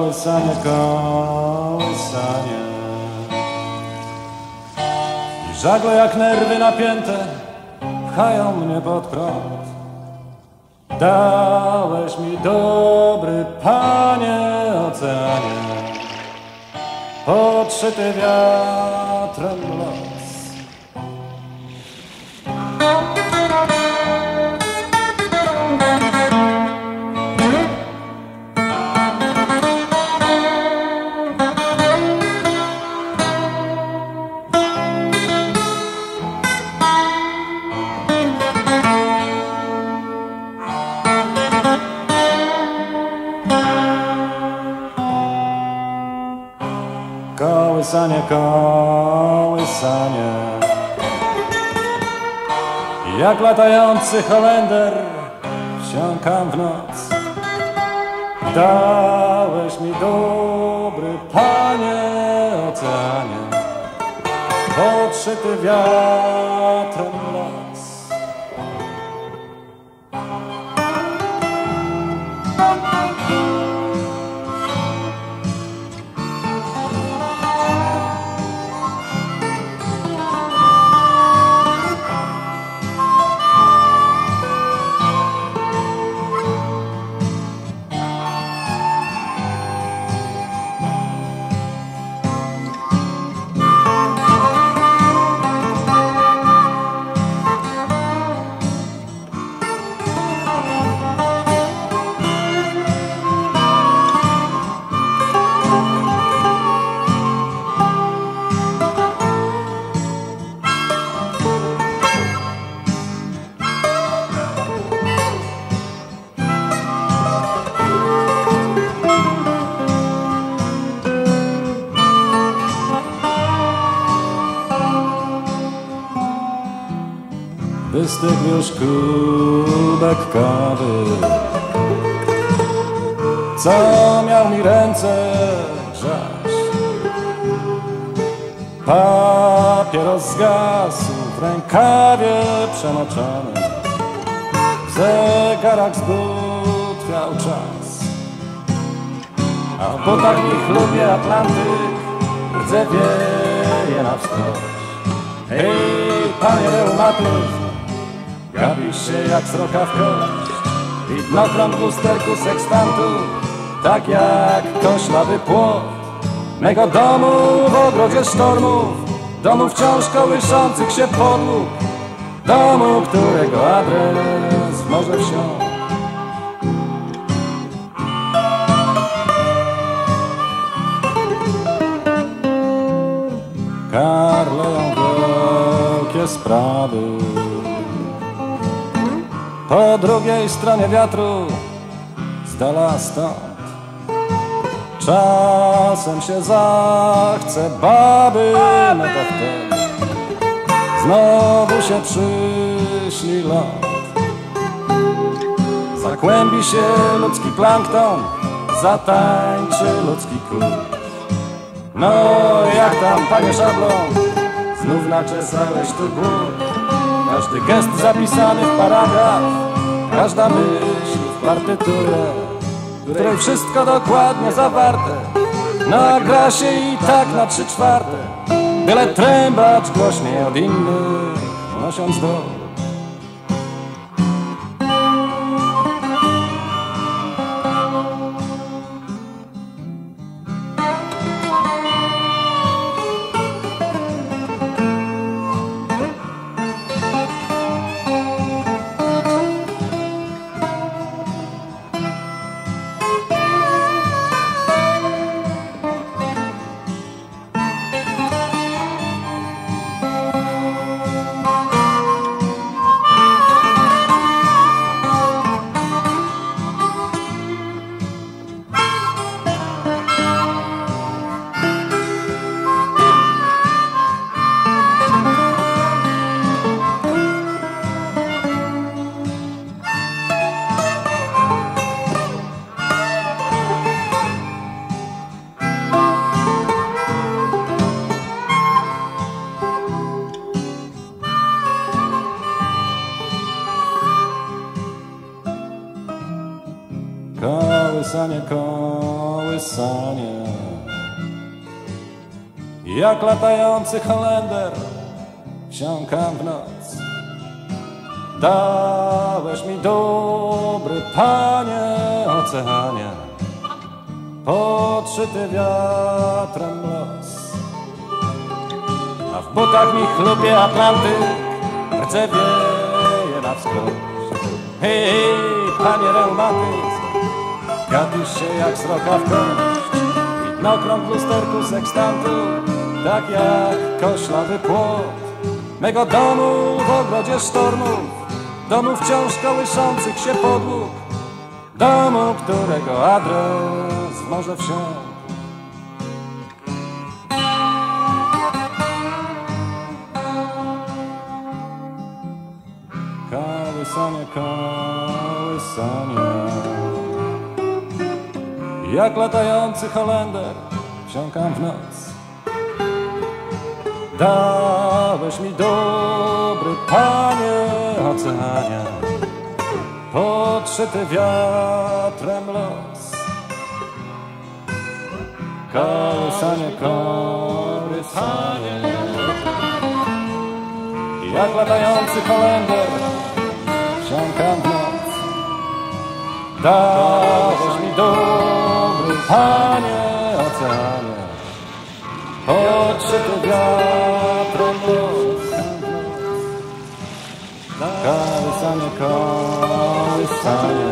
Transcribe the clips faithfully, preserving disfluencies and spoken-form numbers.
Kołysanie, kołysanie i żagle jak nerwy napięte pchają mnie pod prąd. Dałeś mi, dobry Panie, oceanie, podszyty wiatrem los. Kołysanie, kołysanie, jak latający Holender wsiąkam w noc. Dałeś mi, dobry Panie, oceanie, podszyty wiatrem los. Wystygł już kubek kawy, co miał mi ręce grzać. Papieros zgasł w rękawie przemoczony, w zegarach zbutwiał czas. A w butach mi chlubie Atlantyk, rdze wieje na wskroś. Hej, panie reumatyzm, gapisz się jak sroka w kość. Widnokrąg w lusterku sekstantu, tak jak koślawy płot mego domu w ogrodzie sztormów, domu wciąż kołyszących się podłóg, domu, którego adres w morze wsiąkł. Karleją wielkie sprawy po drugiej stronie wiatru, z dala stąd. Czasem się zachce baby, no to wtedy znowu się przyśni ląd. Zakłębi się ludzki plankton, zatańczy ludzki kurz. No jak tam, panie Szablon, znów naczesałeś tu gór. Każdy gest zapisany w paragraf, każda myśl w partyturze, w której wszystko dokładnie zawarte, nagra się i tak na trzy czwarte, byle trębacz głośniej od innych, nosząc do. Kołysanie, kołysanie, kołysanie. Jak latający Holender wsiąkam w noc. Dałeś mi dobry Panie oceanie, podszyty wiatrem los. A w butach mi chlupie Atlantyk, rdzę wieje na wskroś. Hej, hej, Panie reumatyzm, gapisz się jak sroka w kość. Widnokrąg w lusterku sekstantu, tak jak koślawy płot mego domu w ogrodzie sztormów, domu wciąż kołyszących się podłóg, domu, którego adres w morze wsiąkł. Kołysanie, kołysanie. Jak latający Holender wsiąkam w noc. Dałeś mi dobry Panie oceanie, podszyty wiatrem los. Kołysanie, kołysanie. Jak latający Holender wsiąkam w noc. Dałeś mi dobry Panie oceanie, podszyty wiatrem los. Kołysanie, kołysanie.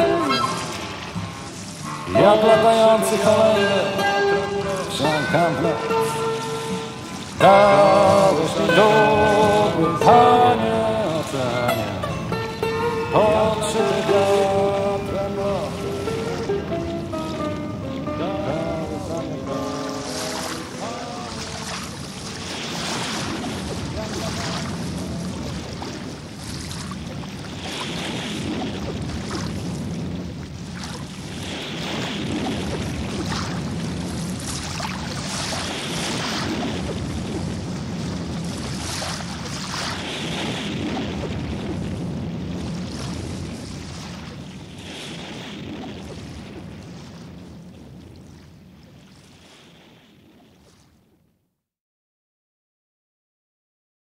Jak latający Holender wsiąkam w noc. Dałeś mi dobry Panie